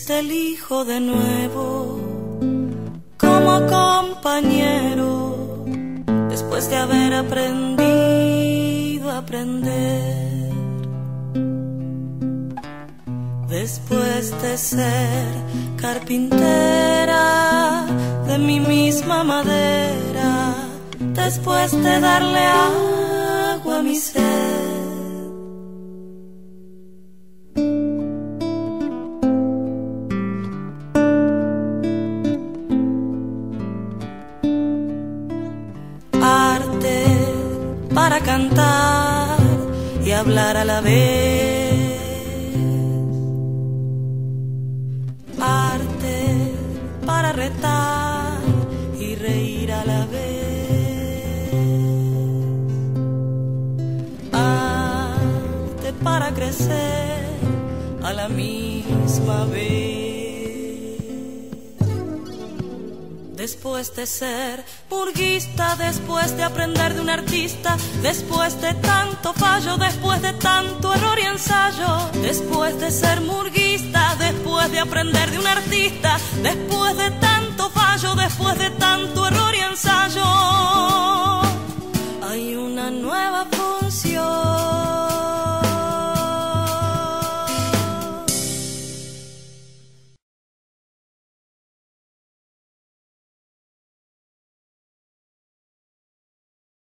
te elijo de nuevo como compañero, después de haber aprendido a aprender, después de ser carpintera de mi misma madera, después de darle agua a mi sed. Arte para cantar y hablar a la vez, arte para retar y reír a la vez, arte para crecer a la misma vez. Después de ser burguista, después de aprender de un artista, después de tanto fallo, después de tanto error y ensayo, después de ser murguista, después de aprender de un artista, después de tanto fallo, después de tanto error y ensayo, hay una nueva función